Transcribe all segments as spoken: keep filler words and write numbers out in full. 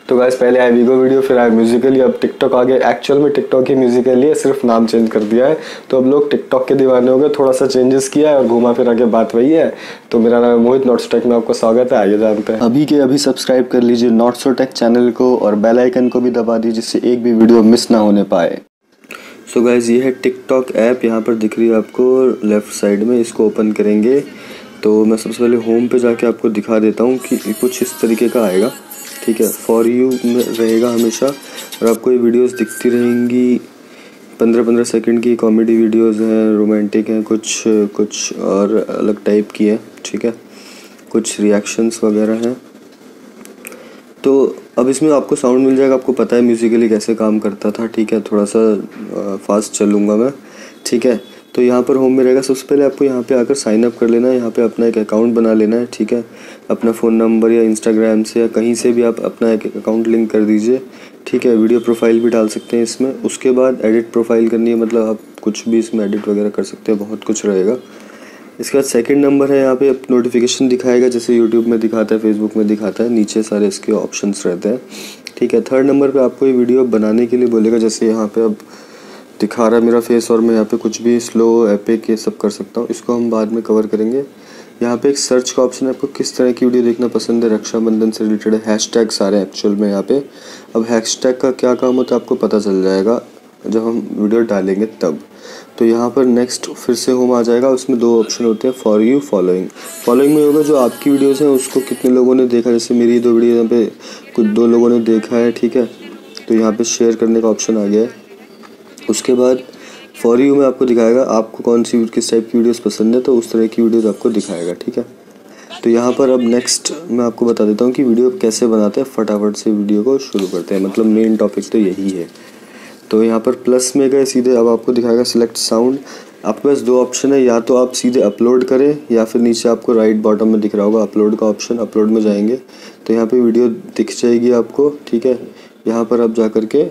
तो गाइस पहले आया वीगो वीडियो, फिर आया म्यूजिकली, अब टिकटॉक आ गया। एक्चुअल में टिकटॉक ही म्यूजिकली है, सिर्फ नाम चेंज कर दिया है। तो अब लोग टिकटॉक के दीवाने हो गए, थोड़ा सा चेंजेस किया है और घुमा फिरा के बात वही है। तो मेरा नाम है मोहित, नॉट सो टेक में आपका स्वागत है। आइए जानते हैं। अभी के अभी सब्सक्राइब कर लीजिए नॉट सो टेक चैनल को और बेल आइकन को भी दबा दीजिए जिससे एक भी वीडियो मिस ना होने पाए। सो गाइस ये है टिक टॉक ऐप, यहाँ पर दिख रही है आपको लेफ्ट साइड में। इसको ओपन करेंगे तो मैं सबसे पहले होम पे जाके आपको दिखा देता हूँ कि कुछ इस तरीके का आएगा। ठीक है, फॉर यू में रहेगा हमेशा और आपको ये वीडियोस दिखती रहेंगी। पंद्रह पंद्रह सेकंड की कॉमेडी वीडियोस हैं, रोमांटिक हैं, कुछ कुछ और अलग टाइप की है। ठीक है, कुछ रिएक्शंस वगैरह हैं। तो अब इसमें आपको साउंड मिल जाएगा। आपको पता है म्यूजिकली कैसे काम करता था। ठीक है, थोड़ा सा फास्ट चलूँगा मैं। ठीक है, तो यहाँ पर होम में रहेगा। सबसे पहले आपको यहाँ पे आकर साइन अप कर लेना है। यहाँ पे अपना एक अकाउंट बना लेना है। ठीक है, अपना फ़ोन नंबर या इंस्टाग्राम से या कहीं से भी आप अपना एक अकाउंट लिंक कर दीजिए। ठीक है, वीडियो प्रोफाइल भी डाल सकते हैं इसमें। उसके बाद एडिट प्रोफाइल करनी है, मतलब आप कुछ भी इसमें एडिट वगैरह कर सकते हैं, बहुत कुछ रहेगा। इसके बाद सेकंड नंबर है, यहाँ पे नोटिफिकेशन दिखाएगा जैसे यूट्यूब में दिखाता है, फेसबुक में दिखाता है। नीचे सारे इसके ऑप्शंस रहते हैं। ठीक है, थर्ड नंबर पे आपको ये वीडियो बनाने के लिए बोलेगा। जैसे यहाँ पे अब दिखा रहा है मेरा फेस और मैं यहाँ पे कुछ भी स्लो एपिक ये सब कर सकता हूँ। इसको हम बाद में कवर करेंगे। यहाँ पे एक सर्च का ऑप्शन है, आपको किस तरह की वीडियो देखना पसंद है, रक्षाबंधन से रिलेटेड है। हैशटैग सारे हैं एक्चुअल में यहाँ पे। अब हैशटैग का क्या काम होता है आपको पता चल जाएगा जब हम वीडियो डालेंगे तब। तो यहाँ पर नेक्स्ट फिर से होम आ जाएगा। उसमें दो ऑप्शन होते हैं, फॉर यू, फॉलोइंग। फॉलोइंग में होगा जो आपकी वीडियोस हैं उसको कितने लोगों ने देखा। जैसे मेरी दो वीडियो यहाँ पे कुछ दो लोगों ने देखा है। ठीक है, तो यहाँ पे शेयर करने का ऑप्शन आ गया है। उसके बाद फॉर यू में आपको दिखाएगा आपको कौन सी किस टाइप की वीडियोस पसंद है, तो उस तरह की वीडियोस आपको दिखाएगा। ठीक है, तो यहाँ पर अब नेक्स्ट मैं आपको बता देता हूँ कि वीडियो कैसे बनाते हैं। फटाफट से वीडियो को शुरू करते हैं, मतलब मेन टॉपिक तो यही है। तो यहाँ पर प्लस में गए सीधे, अब आपको दिखाएगा सिलेक्ट साउंड। आपके पास दो ऑप्शन है, या तो आप सीधे अपलोड करें या फिर नीचे आपको राइट बॉटम में दिख रहा होगा अपलोड का ऑप्शन। अपलोड में जाएंगे तो यहाँ पे वीडियो दिख जाएगी आपको। ठीक है, यहाँ पर आप जा कर के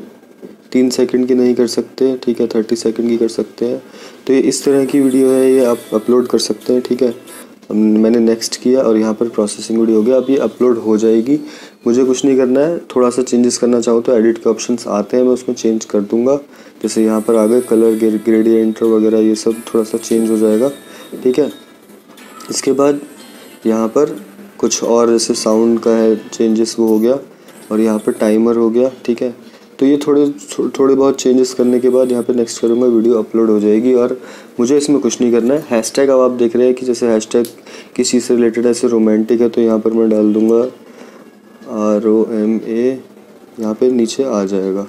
तीन सेकंड की नहीं कर सकते। ठीक है, थर्टी सेकंड की कर सकते हैं। तो ये इस तरह की वीडियो है, ये आप अपलोड कर सकते हैं। ठीक है, मैंने नेक्स्ट किया और यहाँ पर प्रोसेसिंग वीडियो हो गया। अब ये अपलोड हो जाएगी, मुझे कुछ नहीं करना है। थोड़ा सा चेंजेस करना चाहूँ तो एडिट के ऑप्शंस आते हैं, मैं उसमें चेंज कर दूँगा। जैसे यहाँ पर आ गए कलर ग्रेडियंट वगैरह, ये सब थोड़ा सा चेंज हो जाएगा। ठीक है, इसके बाद यहाँ पर कुछ और जैसे साउंड का है चेंजेस वो हो गया और यहाँ पर टाइमर हो गया। ठीक है, तो ये थोड़े थोड़े बहुत चेंजेस करने के बाद यहाँ पे नेक्स्ट करूँगा, वीडियो अपलोड हो जाएगी और मुझे इसमें कुछ नहीं करना है। हैशटैग अब आप देख रहे हैं कि जैसे हैशटैग किस चीज़ से रिलेटेड है, ऐसे रोमांटिक है तो यहाँ पर मैं डाल दूँगा आर ओ एम ए, यहाँ पे नीचे आ जाएगा।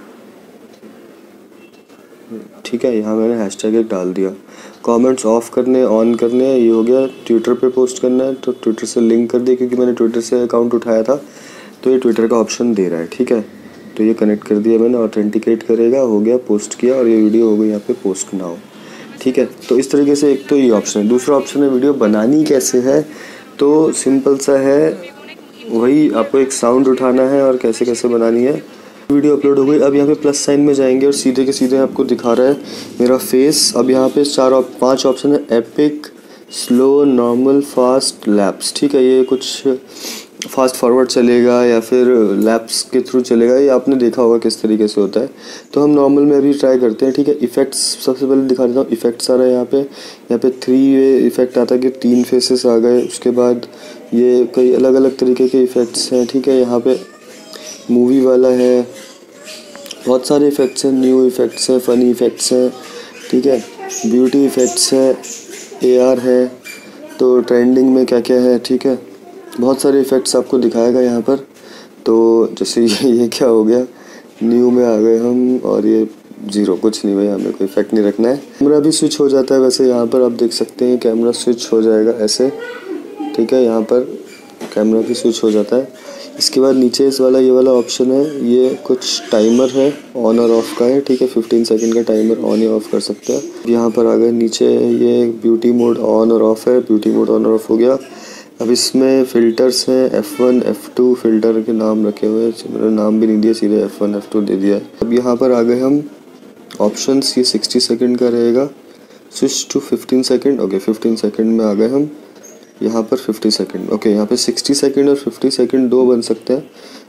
ठीक है, यहाँ मैंने हैशटैग एक डाल दिया। कमेंट्स ऑफ करने ऑन करने ये हो गया। ट्विटर पे पोस्ट करना है तो ट्विटर से लिंक कर दिया, क्योंकि मैंने ट्विटर से अकाउंट उठाया था तो ये ट्विटर का ऑप्शन दे रहा है। ठीक है, तो ये कनेक्ट कर दिया मैंने, ऑथेंटिकेट करेगा, हो गया, पोस्ट किया और ये वीडियो हो गई यहाँ पे पोस्ट नाउ। ठीक है, तो इस तरीके से एक तो ये ऑप्शन है। दूसरा ऑप्शन है वीडियो बनानी कैसे है, तो सिंपल सा है, वही आपको एक साउंड उठाना है और कैसे कैसे बनानी है। वीडियो अपलोड हो गई। अब यहाँ पे प्लस साइन में जाएंगे और सीधे के सीधे आपको दिखा रहा है मेरा फेस। अब यहाँ पे चार पांच ऑप्शन है, epic, slow, normal, fast, lapse. ठीक है, ये कुछ फास्ट फॉरवर्ड चलेगा या फिर लैप्स के थ्रू चलेगा, ये आपने देखा होगा किस तरीके से होता है। तो हम नॉर्मल में अभी ट्राई करते हैं। ठीक है, इफेक्ट्स सबसे पहले दिखा देता हूँ। इफेक्ट्स आ रहा है यहाँ पे यहाँ पे थ्री वे इफेक्ट आता है कि तीन फेसेस आ गए। उसके बाद ये कई अलग अलग तरीके के इफ़ेक्ट्स हैं। ठीक है, यहाँ पे मूवी वाला है, बहुत सारे इफ़ेक्ट्स हैं, न्यू इफ़ेक्ट्स हैं, फ़नी इफ़ेक्ट्स हैं। ठीक है, ब्यूटी इफ़ेक्ट्स है, ए आर है, तो ट्रेंडिंग में क्या क्या है। ठीक है, बहुत सारे इफ़ेक्ट्स आपको दिखाएगा यहाँ पर। तो जैसे ये ये क्या हो गया, न्यू में आ गए हम और ये ज़ीरो, कुछ नहीं भाई, हमें कोई इफेक्ट नहीं रखना है। कैमरा भी स्विच हो जाता है वैसे, यहाँ पर आप देख सकते हैं कैमरा स्विच हो जाएगा ऐसे। ठीक है, यहाँ पर कैमरा भी स्विच हो जाता है। इसके बाद नीचे इस वाला ये वाला ऑप्शन है, ये कुछ टाइमर है, ऑन और ऑफ का है। ठीक है, फिफ्टीन सेकंड का टाइमर ऑन या ऑफ कर सकते हैं। यहाँ पर आ गए नीचे, ये ब्यूटी मोड ऑन और ऑफ है, ब्यूटी मोड ऑन और ऑफ हो गया। अब इसमें फ़िल्टर्स हैं, F one F two filter के नाम रखे हुए हैं, मैंने नाम भी नहीं दिया, सीधे एफ़ वन एफ़ टू दे दिया है। अब यहाँ पर आ गए हम ऑप्शंस, ये सिक्सटी सेकंड का रहेगा, switch to fifteen second. Okay, fifteen second में आ गए हम, यहाँ पर फिफ्टी सेकंड। ओके, यहाँ पे सिक्सटी सेकंड और फिफ्टी सेकंड दो बन सकते हैं।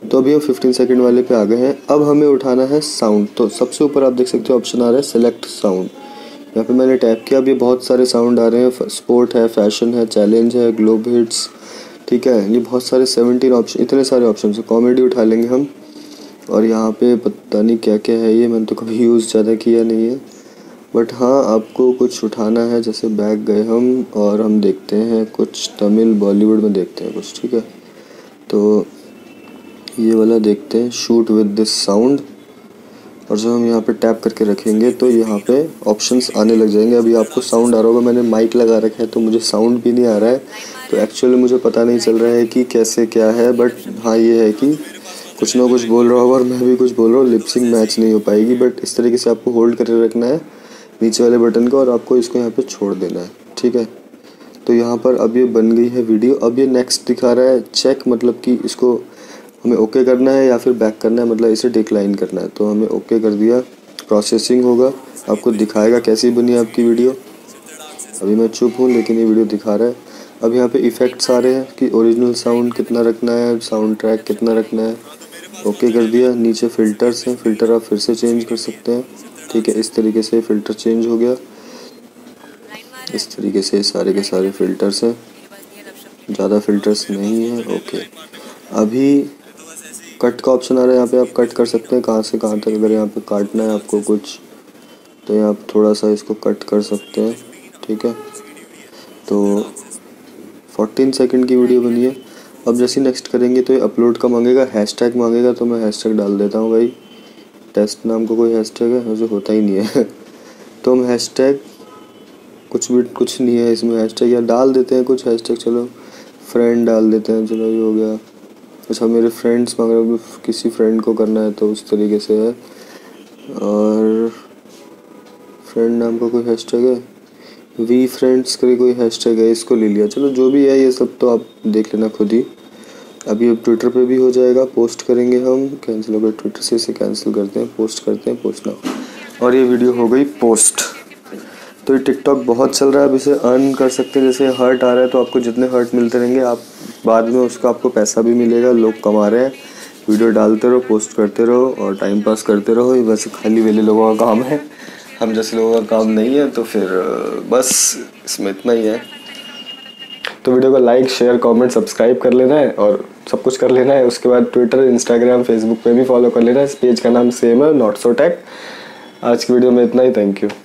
तो अभी हम फिफ्टीन सेकंड वाले पे आ गए हैं। अब हमें उठाना है साउंड। तो सबसे ऊपर आप देख सकते हो ऑप्शन आ रहा है सेलेक्ट साउंड। यहाँ पे मैंने टैप किया। अब ये बहुत सारे साउंड आ रहे हैं, स्पोर्ट है, फैशन है, चैलेंज है, ग्लोब हिट्स, ठीक है, ये बहुत सारे सेवनटीन ऑप्शन, इतने सारे ऑप्शन है। कॉमेडी उठा लेंगे हम। और यहाँ पे पता नहीं क्या क्या है, ये मैंने तो कभी यूज़ ज़्यादा किया नहीं है, बट हाँ आपको कुछ उठाना है। जैसे बैक गए हम और हम देखते हैं कुछ तमिल बॉलीवुड में देखते हैं कुछ, ठीक है। तो ये वाला देखते हैं, शूट विद दिस साउंड। और जब हम यहाँ पे टैप करके रखेंगे तो यहाँ पे ऑप्शंस आने लग जाएंगे। अभी आपको साउंड आ रहा होगा, मैंने माइक लगा रखा है तो मुझे साउंड भी नहीं आ रहा है, तो एक्चुअली मुझे पता नहीं चल रहा है कि कैसे क्या है। बट हाँ ये है कि कुछ ना कुछ बोल रहा होगा और मैं भी कुछ बोल रहा हूँ, लिपसिंग मैच नहीं हो पाएगी। बट इस तरीके से आपको होल्ड करके रखना है नीचे वाले बटन को और आपको इसको यहाँ पे छोड़ देना है, ठीक है। तो यहाँ पर अब ये बन गई है वीडियो। अब ये नेक्स्ट दिखा रहा है चेक, मतलब कि इसको हमें ओके करना है या फिर बैक करना है, मतलब इसे डिक्लाइन करना है। तो हमें ओके कर दिया, प्रोसेसिंग होगा, आपको दिखाएगा कैसी बनी आपकी वीडियो। अभी मैं चुप हूँ लेकिन ये वीडियो दिखा रहा है। अब यहाँ पे इफ़ेक्ट्स आ रहे हैं कि ओरिजिनल साउंड कितना रखना है, साउंड ट्रैक कितना रखना है, ओके कर दिया। नीचे फ़िल्टर्स हैं, फ़िल्टर आप फिर से चेंज कर सकते हैं, ठीक है। इस तरीके से फ़िल्टर चेंज हो गया, इस तरीके से सारे के सारे फ़िल्टर्स हैं, ज़्यादा फ़िल्टर्स नहीं है, ओके। अभी कट का ऑप्शन आ रहा है, यहाँ पे आप कट कर सकते हैं कहाँ से कहाँ तक। अगर यहाँ पे काटना है आपको कुछ तो यहाँ आप थोड़ा सा इसको कट कर सकते हैं, ठीक है। तो फोर्टीन सेकंड की वीडियो बनी है। अब जैसे नेक्स्ट करेंगे तो ये अपलोड का मांगेगा, हैशटैग मांगेगा, तो मैं हैशटैग डाल देता हूँ भाई। टेस्ट नाम का कोई हैशटैग है, मुझे होता ही नहीं है तो हम हैशटैग कुछ भी, कुछ नहीं है इसमें हैशटैग, या डाल देते हैं कुछ हैशटैग। चलो फ्रेंड डाल देते हैं, चलो ये हो गया। अच्छा मेरे फ्रेंड्स मांग रहे हैं, किसी फ्रेंड को करना है तो उस तरीके से है। और फ्रेंड नाम का कोई हैशटैग है, वी फ्रेंड्स का कोई हैशटैग है, इसको ले लिया। चलो जो भी है ये सब तो आप देख लेना खुद ही। अभी अब ट्विटर पे भी हो जाएगा, पोस्ट करेंगे हम, कैंसिल हो गया ट्विटर से, इसे कैंसिल करते हैं, पोस्ट करते हैं, पोस्ट ना। और ये वीडियो हो गई पोस्ट। तो ये टिकटॉक बहुत चल रहा है, अब इसे अर्न कर सकते हैं। जैसे हर्ट आ रहा है तो आपको जितने हर्ट मिलते रहेंगे आप बाद में उसका आपको पैसा भी मिलेगा। लोग कमा रहे हैं, वीडियो डालते रहो, पोस्ट करते रहो और टाइम पास करते रहो। ये वैसे खाली वेले लोगों का काम है, हम जैसे लोगों का काम नहीं है। तो फिर बस इसमें इतना ही है। तो वीडियो को लाइक, शेयर, कमेंट, सब्सक्राइब कर लेना है और सब कुछ कर लेना है। उसके बाद ट्विटर, इंस्टाग्राम, फेसबुक पे भी फॉलो कर लेना है। इस पेज का नाम सेम है, नॉट सो टेक। आज की वीडियो में इतना ही, थैंक यू।